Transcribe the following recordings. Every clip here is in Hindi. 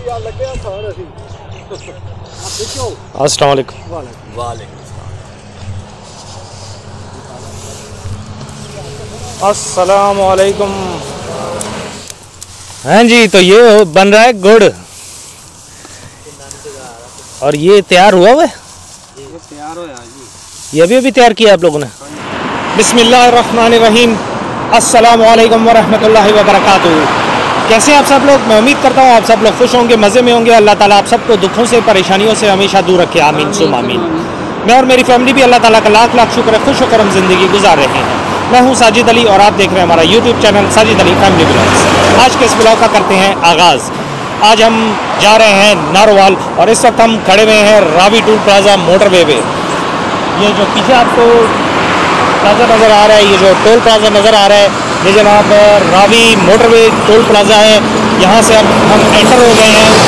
अस्सलाम वालेकुम। अस्सलाम वालेकुम। हाँ जी, तो ये बन रहा है गुड़ और ये तैयार हुआ है। ये तैयार हो जी, ये अभी तैयार किया आप लोगों ने। बिस्मिल्लाहिर्रहमानिर्रहीम। अस्सलाम वालेकुम वरहमतुल्लाहि वबरकातुहू। कैसे आप सब लोग? मैं उम्मीद करता हूँ आप सब लोग खुश होंगे, मज़े में होंगे। अल्लाह ताला आप सबको दुखों से, परेशानियों से हमेशा दूर रखे। आमीन सुम आमीन। मैं और मेरी फैमिली भी अल्लाह ताला का लाख लाख शुक्र है, खुश होकर हम ज़िंदगी गुजार रहे हैं। मैं हूँ साजिद अली और आप देख रहे हैं हमारा YouTube channel Sajid Ali family blogs. आज के इस ब्लॉग का करते हैं आगाज़। आज हम जा रहे हैं नारोवाल और इस वक्त हम खड़े हुए हैं रावी टोल प्लाजा मोटरवे पे। ये जो पीछे आपको प्लाजा नज़र आ रहा है, ये जो टोल प्लाजा नज़र आ रहा है, ये जनाब रावी मोटरवे टोल प्लाजा है। यहाँ से अब हम एंटर हो गए हैं।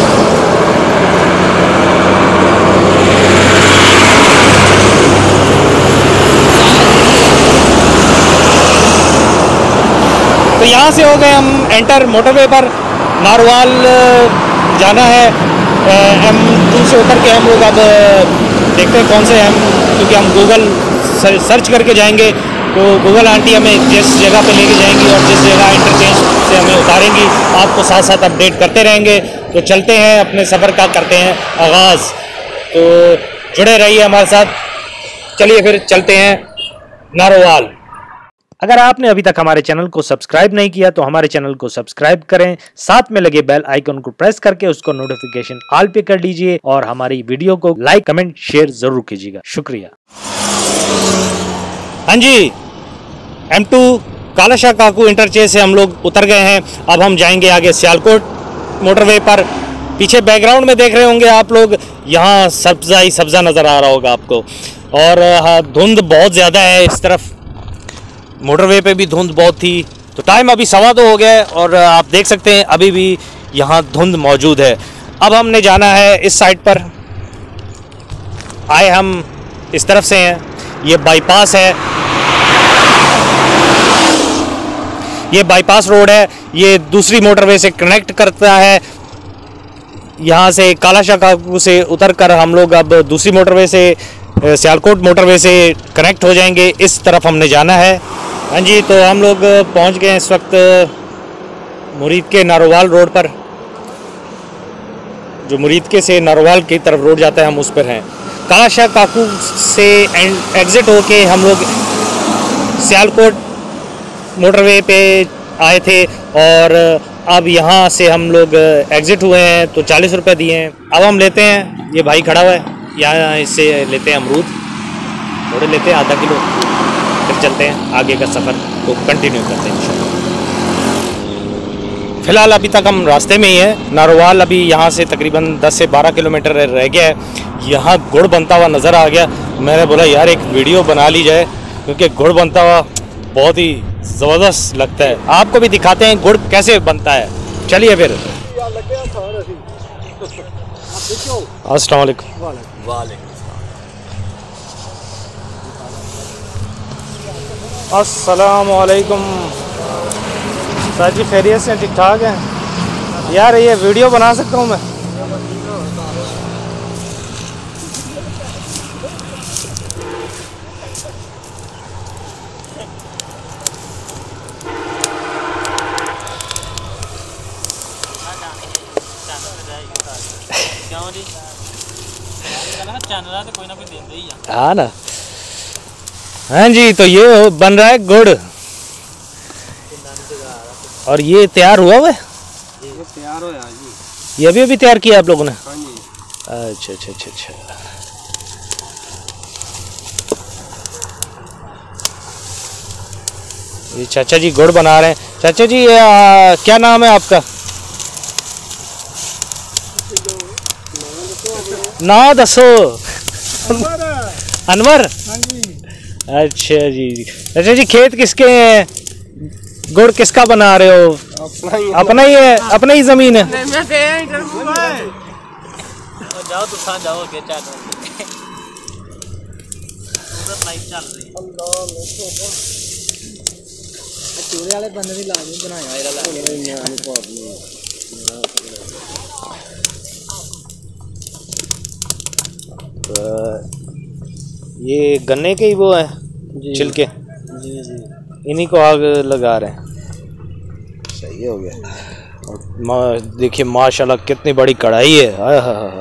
तो यहाँ से हो गए हम एंटर मोटरवे पर। नारोवाल जाना है। M2 से उतर के हम लोग अब देखते हैं कौन से हम, क्योंकि हम गूगल सर्च करके जाएंगे तो गूगल आंटी हमें जिस जगह पे लेके जाएंगी और जिस जगह इंटरचेंज से हमें उतारेंगी आपको साथ साथ अपडेट करते रहेंगे। तो चलते हैं, अपने सफ़र का करते हैं आगाज़। तो जुड़े रहिए हमारे साथ। चलिए फिर चलते हैं नारोवाल। अगर आपने अभी तक हमारे चैनल को सब्सक्राइब नहीं किया तो हमारे चैनल को सब्सक्राइब करें, साथ में लगे बेल आइकन को प्रेस करके उसको नोटिफिकेशन ऑल पे कर दीजिए और हमारी वीडियो को लाइक कमेंट शेयर जरूर कीजिएगा। शुक्रिया। हाँ जी, M2 कालाशाह काकू इंटरचेंज से हम लोग उतर गए हैं। अब हम जाएंगे आगे सियालकोट मोटरवे पर। पीछे बैकग्राउंड में देख रहे होंगे आप लोग, यहाँ सब्जा ही सब्जा नज़र आ रहा होगा आपको। और धुंध बहुत ज़्यादा है इस तरफ, मोटरवे पे भी धुंध बहुत थी। तो टाइम अभी 2:15 हो गया है और आप देख सकते हैं अभी भी यहाँ धुंध मौजूद है। अब हमने जाना है इस साइड पर। आए हम इस तरफ से हैं, ये बाईपास है, ये बाईपास रोड है, ये दूसरी मोटरवे से कनेक्ट करता है। यहाँ से कालाशाह काकू से उतर कर हम लोग अब दूसरी मोटरवे से सियालकोट मोटरवे से कनेक्ट हो जाएंगे। इस तरफ हमने जाना है। हाँ जी, तो हम लोग पहुँच गए इस वक्त मुरीद के नारोवाल रोड पर। जो मुरीद के से नारोवाल की तरफ रोड जाता है हम उस पर हैं। कालाशाह काकू से एग्ज़िट होके हम लोग सियालकोट मोटरवे पे आए थे और अब यहाँ से हम लोग एग्ज़िट हुए हैं तो 40 रुपये दिए हैं। अब हम लेते हैं, ये भाई खड़ा हुआ है यहाँ, इससे लेते हैं अमरूद, थोड़े लेते हैं आधा किलो, फिर चलते हैं आगे का सफ़र को कंटिन्यू करते हैं। फ़िलहाल अभी तक हम रास्ते में ही हैं। नारोवाल अभी यहाँ से तकरीबन 10 से 12 किलोमीटर रह गया है। यहाँ गुड़ बनता हुआ नज़र आ गया। मैंने बोला यार एक वीडियो बना ली जाए, क्योंकि गुड़ बनता हुआ बहुत ही ज़बरदस्त लगता है। आपको भी दिखाते हैं गुड़ कैसे बनता है। चलिए फिर। अस्सलाम वालेकुम। अस्सलाम वालेकुम। सर जी खैरियत से ठीक ठाक हैं? यार ये वीडियो बना सकता हूँ मैं? हाँ ना। हाँ जी, तो ये बन रहा है गुड़ और ये तैयार हुआ है। ये तैयार हो जी, ये अभी तैयार किया आप लोगों ने? हाँ जी। अच्छा अच्छा अच्छा अच्छा। ये चाचा जी गुड़ बना रहे हैं। चाचा जी क्या नाम है आपका? ना दसो। अनवर। अच्छा जी। अच्छा जी, खेत किसके हैं? गुड़ किसका बना रहे हो? अपना ही है, अपना ही जमीन है। जाओ तो जाओ के चूरे वाले बंदे भी लाजमी बनाया। ये गन्ने के ही वो है छिलके, जी जी, इन्हीं को आग लगा रहे हैं। सही हो गया। और देखिए माशाल्लाह कितनी बड़ी कढ़ाई है। हाय हाय हाय,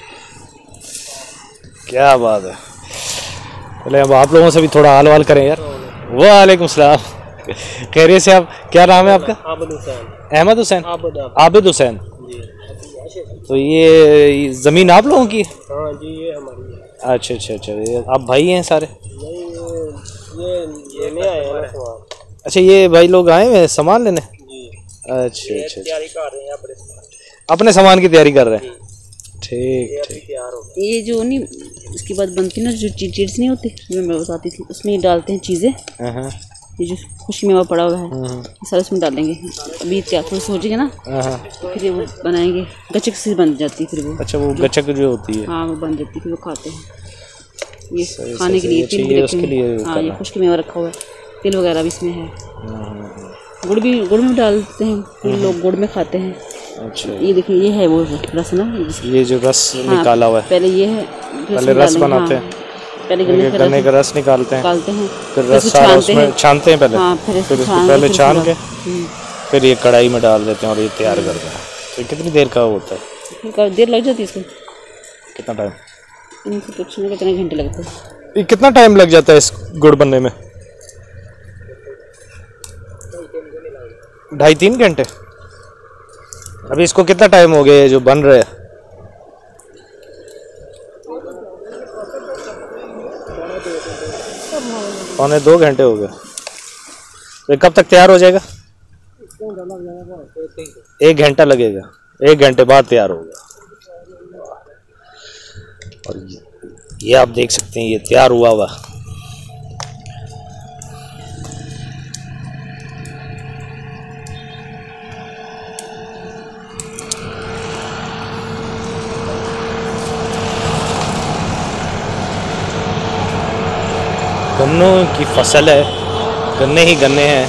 क्या बात है। चले अब आप लोगों से भी थोड़ा हाल वाल करें यार। वालेकुम सलाम, खैरियत से? आप क्या नाम है आपका? आबिद हुसैन। अहमद हुसैन, आबिद आबिद हुसैन। जी। तो ये ज़मीन आप लोगों की? हाँ जी, ये हमारी है। अच्छा अच्छा अच्छा, ये आप भाई हैं सारे? नहीं, ये नया आए हैं ना सामान। अच्छा, ये भाई लोग आए हुए हैं सामान लेने? जी। अच्छा अच्छा, तैयारी कर रहे हैं अपने सामान। अपने सामान की तैयारी कर रहे हैं। ठीक ये अभी ठीक। तैयार हो गया। ये जो नहीं इसके बाद बनती ना जो चीज़ नहीं होती जो मैं बताती थी, उसमें ये डालते हैं चीज़ें। हाँ ये जो खुशी मेवा पड़ा हुआ है ये सारा उसमें डालेंगे। अभी क्या थोड़ा सोचेंगे ना हाँ। तो फिर ये वो बनाएंगे, गचक से बन जाती है फिर वो। अच्छा, वो गचक जो होती है। हाँ वो बन जाती है, फिर वो खाते हैं। ये सही, खाने के लिए अच्छा, तिल भी ये रखे उसके लिए हैं। हाँ, कर ये रहा है। खुश्क मेवा रखा हुआ है, तिल वगैरह भी इसमें है। गुड़ में डालते हैं, फिर लोग गुड़ में खाते हैं। अच्छा, ये देखिए ये है वो रस ना, ये जो रस हाँ, निकाला हुआ है, पहले ये है, पहले रस बनाते हैं। पहले गन्ने का रस निकालते हैं, निकालते हैं, फिर फिर रस इसको सारा छानते उसमें हैं। छानते हैं पहले। हाँ, फिर इसको छान पहले के छान के फिर ये कढ़ाई में डाल देते हैं और ये तैयार करते हैं। तो ये कितनी देर का होता है? फिर देर लग जाती है इसको। कितना टाइम? इनसे पूछने कितने घंटे लगते हैं? ये कितना टाइम लग जाता है इस गुड़ बनने में? 2.5-3 घंटे। अभी इसको कितना टाइम हो गया जो बन रहा है? पौने 2 घंटे हो गए। तो कब तक तैयार हो जाएगा? 1 घंटा लगेगा, 1 घंटे बाद तैयार होगा। और ये आप देख सकते हैं, ये तैयार हुआ हुआ। गन्नों की फसल है, गन्ने ही गन्ने हैं।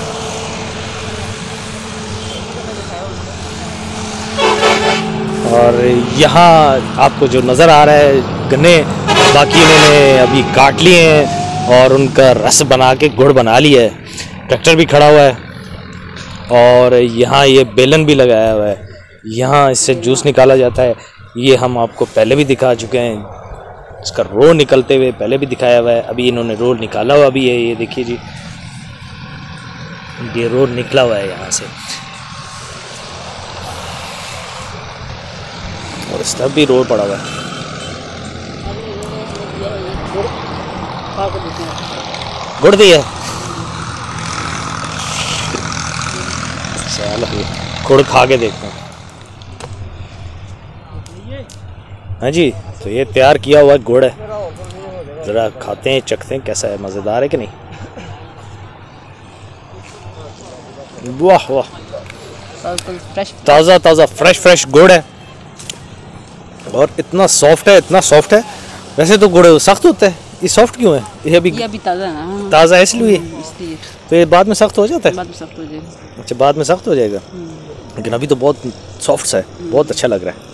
और यहाँ आपको जो नज़र आ रहा है गन्ने, बाकी इन्होंने अभी काट लिए हैं और उनका रस बना के गुड़ बना लिया है। ट्रैक्टर भी खड़ा हुआ है और यहाँ ये बेलन भी लगाया हुआ है, यहाँ इससे जूस निकाला जाता है। ये हम आपको पहले भी दिखा चुके हैं, इसका रोल निकलते हुए पहले भी दिखाया हुआ है। अभी इन्होंने रोल निकाला हुआ भी है, ये देखिए जी, ये रोल निकला हुआ है यहाँ से। और इस तरफ भी रोल पड़ा हुआ है। गुड़ दिया चलो, गुड़ खा के देखते हैं। हाँ जी, तो ये तैयार किया हुआ गुड़ है, ज़रा खाते हैं, चखते हैं कैसा है, मज़ेदार है कि नहीं। वाह वाह, ताज़ा ताज़ा फ्रेश गुड़ है और इतना सॉफ्ट है, इतना सॉफ्ट है। वैसे तो गुड़ सख्त होता है, ये सॉफ्ट क्यों है? ये अभी ताज़ा है। ताज़ा है इसलिए। इसलिए तो ये बाद में सख्त हो जाता है? बाद में सख्त हो जाएगा। अच्छा, बाद में सख्त हो जाएगा, लेकिन अभी तो बहुत सॉफ्ट सा है, बहुत अच्छा लग रहा है।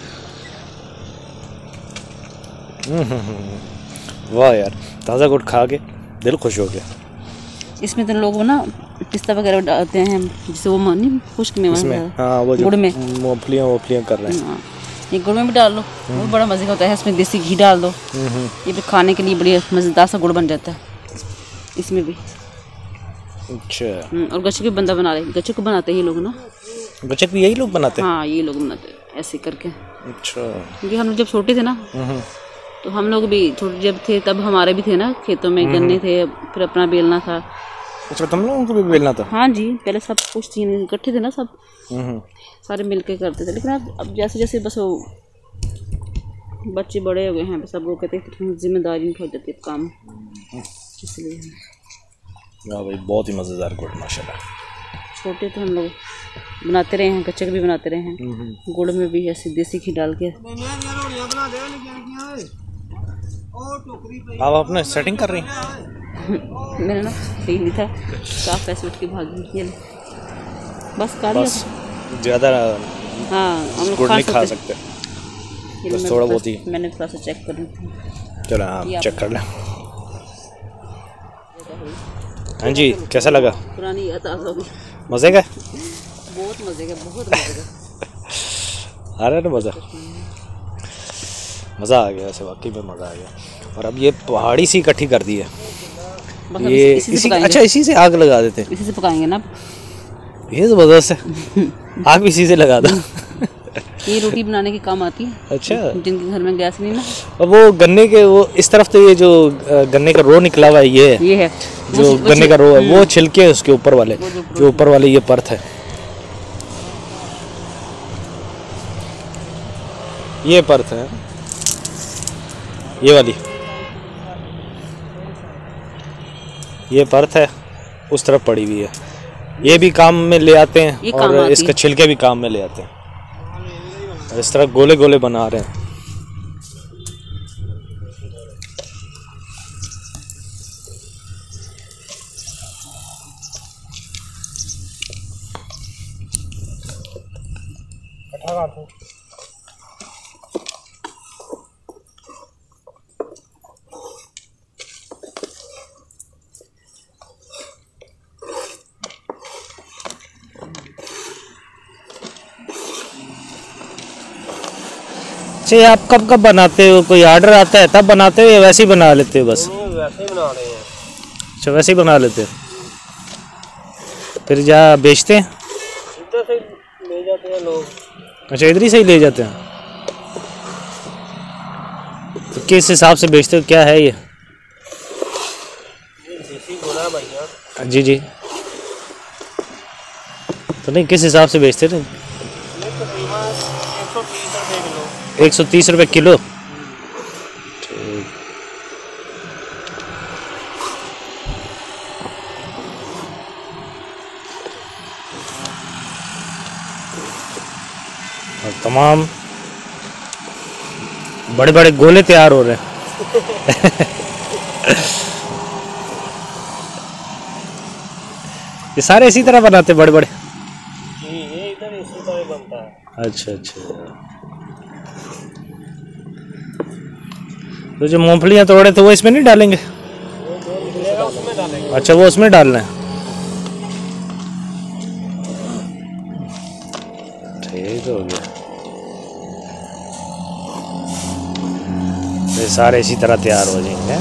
वाह यार, ताज़ा गुड़ खा के दिल खुश हो गया। इसमें तो लोग ना पिस्ता वगैरह डालते हैं, जिससे वो मानी खुश्क मेवा इसमें है। हाँ, वो जो गुड़ में मूंगफलियाँ कर रहे हैं। हाँ, ये गुड़ में भी डाल लो, वो बड़ा मज़े का होता है। इसमें देसी घी डाल दो, ये भी खाने के लिए बड़ी मज़ेदार सा गुड़ बन जाता है इसमें भी। अच्छा, और गच्चक भी बंदा बना रहे, गच्चक को बनाते हैं ये लोग ना। गच्चक भी यही लोग बनाते हैं? हाँ, ये लोग बनाते हैं ऐसे करके। अच्छा, क्योंकि हम लोग जब छोटे थे ना, तो हम लोग भी छोटे जब थे तब हमारे भी थे ना खेतों में गन्ने थे, फिर अपना बेलना था। अच्छा, तुम लोगों को भी बेलना था? हाँ जी, पहले सब कुछ तीन इकट्ठे थे ना, सब सारे मिलके करते थे। लेकिन अब जैसे जैसे बस वो बच्चे बड़े हो गए हैं, सब वो कहते हैं जिम्मेदारी हो जाती है काम, इसलिए। वाह भाई, बहुत ही मज़ेदार गुड़ माशाल्लाह। छोटे तो हम लोग बनाते रहे हैं, गच्चक भी बनाते रहे हैं, गुड़ में भी ऐसे देसी घी डाल के। आप अपना सेटिंग कर रही हैं? मैंने ना सही नहीं था, साफ पैसे उठ के भागी, ये बस बस ज़्यादा हाँ, हम लोग गुड़ नहीं खा सकते। सकते। बस थोड़ा बहुत ही। मैंने थोड़ा सा चेक करूँ। चलो आप चेक कर लें। हाँ जी, कैसा लगा? पुरानी याद ताज़ा हो गई। मज़े का? बहुत मज़े का, बहुत मज़े का। आ रहा है ना मज़ा आ गया ऐसे, वाकई में मज़ा आ गया। और अब ये पहाड़ी सी इकट्ठी कर दी है ये, अच्छा इसी से आग लगा देते हैं, इसी से पकाएंगे ना। ये ज़बरदस्त है। आग भी इसी से लगा दो। ये रोटी बनाने के काम आती है। अच्छा, जिनके घर में गैस नहीं ना। और वो गन्ने के वो इस तरफ तो ये जो गन्ने का रो निकला हुआ है ये है जो गन्ने का रो है, वो छिलके उसके ऊपर वाले, जो ऊपर वाले ये परत है, ये परत है, ये वाली ये परत है, उस तरफ पड़ी हुई है। ये भी काम में ले आते हैं और इसके छिलके भी काम में ले आते हैं। और इस तरह गोले गोले बना रहे हैं। आप कब कब बनाते हो? कोई ऑर्डर आता है तब बनाते हो या वैसे ही बना लेते हो? बस वैसे ही बना रहे हैं। अच्छा, वैसे ही बना लेते हो, फिर जा बेचते हैं? इधर से ले जाते हैं लोग। अच्छा, इधर ही से ही ले जाते हैं। तो किस हिसाब से बेचते हो? क्या है ये? देसी घोड़ा भैया। जी जी, तो नहीं किस हिसाब से बेचते थे? 130 रुपये किलो। और तमाम बड़े बड़े गोले तैयार हो रहे हैं। ये सारे इसी तरह बनाते बड़े बड़े? ये इधर इसी तरह बनता है। अच्छा अच्छा, तो जो मूंगफलियां तोड़े थे वो इसमें नहीं डालेंगे? उसमें डालेंगे। अच्छा, वो उसमें डालना है। ठीक हो गया। ये सारे इसी तरह तैयार हो जाएंगे।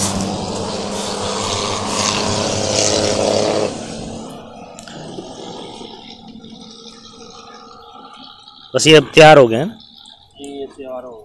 बस ये अब तैयार हो गए हैं। ये तैयार हो गया।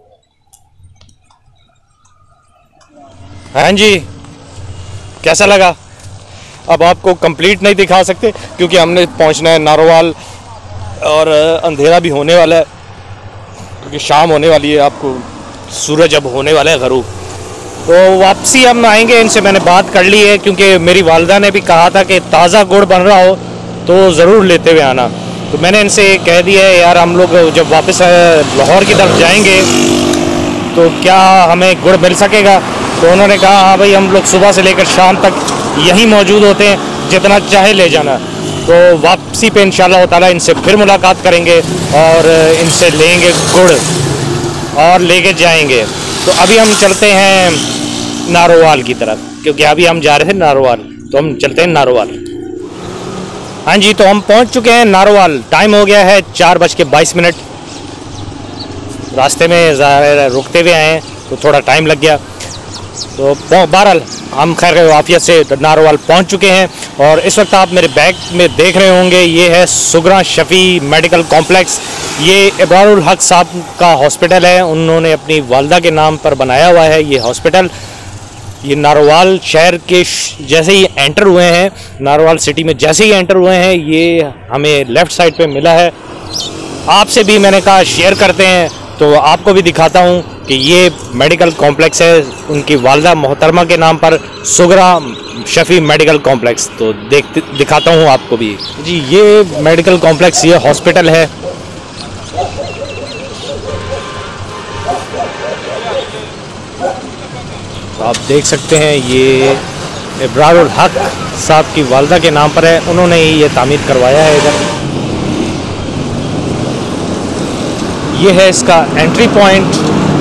हाँ जी, कैसा लगा? अब आपको कंप्लीट नहीं दिखा सकते क्योंकि हमने पहुंचना है नारोवाल और अंधेरा भी होने वाला है क्योंकि शाम होने वाली है। आपको सूरज अब होने वाला है गरूब। तो वापसी हम आएंगे, इनसे मैंने बात कर ली है क्योंकि मेरी वालिदा ने भी कहा था कि ताज़ा गुड़ बन रहा हो तो ज़रूर लेते हुए आना। तो मैंने इनसे कह दिया है यार, हम लोग जब वापस लाहौर की तरफ जाएंगे तो क्या हमें गुड़ मिल सकेगा? तो उन्होंने कहा हाँ भाई, हम लोग सुबह से लेकर शाम तक यहीं मौजूद होते हैं, जितना चाहे ले जाना। तो वापसी पे इंशाल्लाह ताला इनसे फिर मुलाकात करेंगे और इनसे लेंगे गुड़ और लेके जाएंगे। तो अभी हम चलते हैं नारोवाल की तरफ क्योंकि अभी हम जा रहे थे नारोवाल, तो हम चलते हैं नारोवाल। हाँ जी, तो हम पहुंच चुके हैं नारोवाल। टाइम हो गया है 4:22। रास्ते में रुकते हुए आए हैं तो थोड़ा टाइम लग गया। तो बहरहाल हम खैर वाफियत से नारोवाल पहुंच चुके हैं। और इस वक्त आप मेरे बैग में देख रहे होंगे, ये है सुगरा शफ़ी मेडिकल कॉम्प्लेक्स। ये इब्रारुल हक साहब का हॉस्पिटल है, उन्होंने अपनी वालिदा के नाम पर बनाया हुआ है ये हॉस्पिटल। ये नारोवाल शहर के जैसे ही एंटर हुए हैं, नारोवाल सिटी में जैसे ही एंटर हुए हैं, ये हमें लेफ़्ट साइड पे मिला है। आपसे भी मैंने कहा शेयर करते हैं तो आपको भी दिखाता हूँ कि ये मेडिकल कॉम्प्लेक्स है उनकी वालिदा मोहतरमा के नाम पर, सुगरा शफ़ी मेडिकल कॉम्प्लेक्स। तो दिखाता हूँ आपको भी जी। ये मेडिकल कॉम्प्लेक्स, ये हॉस्पिटल है। तो आप देख सकते हैं ये इब्रारुल हक साहब की वालिदा के नाम पर है, उन्होंने ही ये तामीर करवाया है इधर। ये है इसका एंट्री पॉइंट।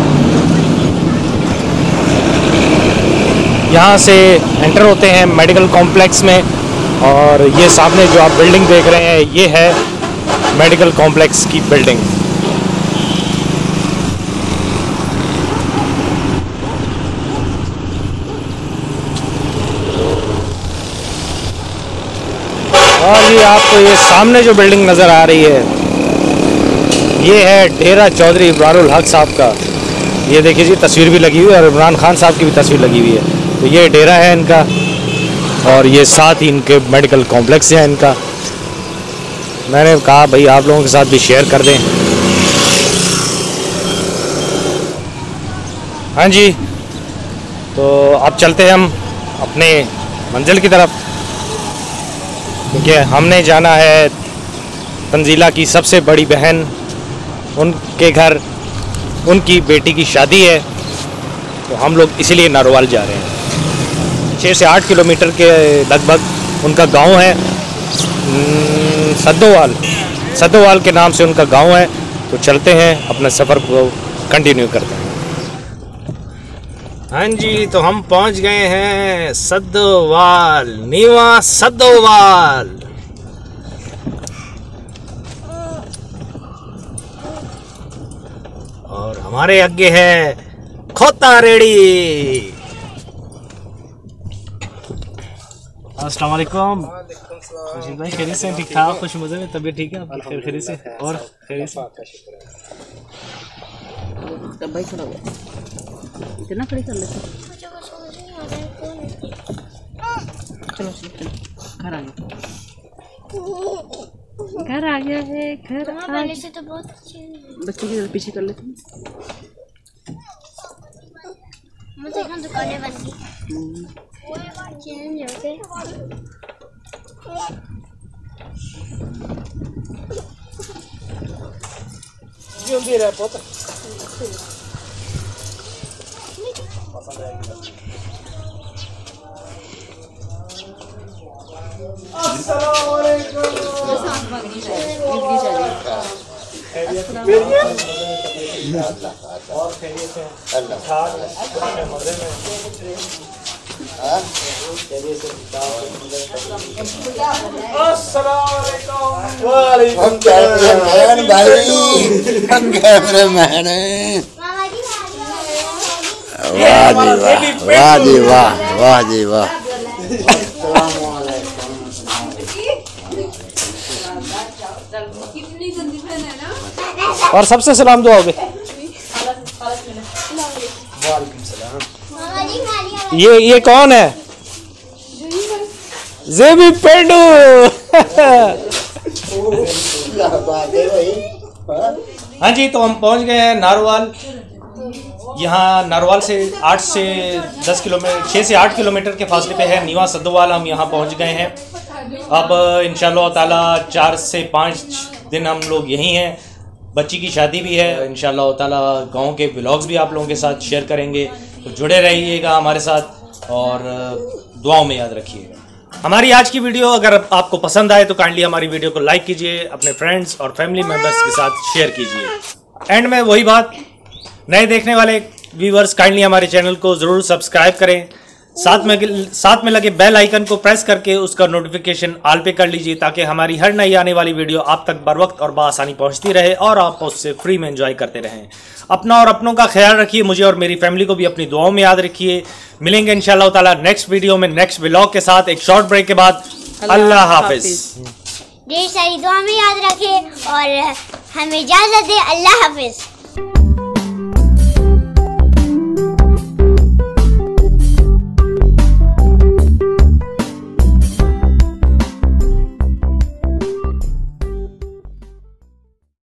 यहाँ से एंटर होते हैं मेडिकल कॉम्प्लेक्स में, और ये सामने जो आप बिल्डिंग देख रहे हैं ये है मेडिकल कॉम्प्लेक्स की बिल्डिंग। और ये आपको ये सामने जो बिल्डिंग नज़र आ रही है ये है डेरा चौधरी इमरानुल हक साहब का। ये देखिए जी तस्वीर भी लगी हुई है और इमरान खान साहब की भी तस्वीर लगी हुई है। तो ये डेरा है इनका, और ये साथ ही इनके मेडिकल कॉम्प्लेक्स है इनका। मैंने कहा भाई आप लोगों के साथ भी शेयर कर दें। हाँ जी, तो अब चलते हैं हम अपने मंजिल की तरफ, क्योंकि हमने जाना है तंजीला की सबसे बड़ी बहन, उनके घर उनकी बेटी की शादी है। तो हम लोग इसीलिए नारोवाल जा रहे हैं। 6 से 8 किलोमीटर के लगभग उनका गांव है, सद्दोवाल के नाम से उनका गांव है। तो चलते हैं अपने सफ़र को कंटिन्यू करते हैं। हाँ जी, तो हम पहुंच गए हैं सद्दोवाल, नीवा सद्दोवाल। और हमारे आगे है खोता रेडी। अस्सलाम वालेकुम। खुशी भाई खैरियत से? ठीक ठाक, खुश मज़े में, तबीयत ठीक है आपकी? खैरियत से? और खैरियत से? तब भाई खड़ा हुआ इतना खड़ी कर लेते। चलो घर आ गया, घर आ गया है, घर पहले से तो बहुत अच्छे हैं। बच्चे की पीछे कर लेते हैं। मुझे यहाँ दुकानें बन गई। चेंज हो गए। जल्दी रह पुत्र। अस्सलाम वालेकुम। और खैरियत है? हम कैमरामैन भाई, हम कैमरामैन हैं। वाह जी वाह, वाह जी वाह। और सबसे सलाम दुआओगे? ये कौन है? जेबी पेंडू। हाँ जी, तो हम पहुंच गए हैं नारोवाल। यहाँ नारोवाल से 8 से 10 किलोमीटर, 6 से 8 किलोमीटर के फासले पे है नीवा सद्दोवाल। हम यहाँ पहुँच गए हैं। अब इंशाअल्लाह ताला 4 से 5 दिन हम लोग यहीं हैं। बच्ची की शादी भी है। इंशाअल्लाह ताला गाँव के व्लॉग्स भी आप लोगों के साथ शेयर करेंगे। तो जुड़े रहिएगा हमारे साथ और दुआओं में याद रखिएगा। हमारी आज की वीडियो अगर आपको पसंद आए तो काइंडली हमारी वीडियो को लाइक कीजिए, अपने फ्रेंड्स और फैमिली मेम्बर्स के साथ शेयर कीजिए। एंड में वही बात, नए देखने वाले व्यूवर्स काइंडली हमारे चैनल को ज़रूर सब्सक्राइब करें। साथ में लगे बेल आइकन को प्रेस करके उसका नोटिफिकेशन ऑल पे कर लीजिए, ताकि हमारी हर नई आने वाली वीडियो आप तक बर वक्त और बआसानी पहुंचती रहे और आप उससे फ्री में एंजॉय करते रहें। अपना और अपनों का ख्याल रखिए। मुझे और मेरी फैमिली को भी अपनी दुआओं में याद रखिए। मिलेंगे इंशाअल्लाह ताला नेक्स्ट वीडियो में, नेक्स्ट व्लॉग के साथ। एक शॉर्ट ब्रेक के बाद अल्लाह हाफिज। ढेर सारी दुआ में याद रखें और हमें इजाज़त दे। अल्लाह हाफिज।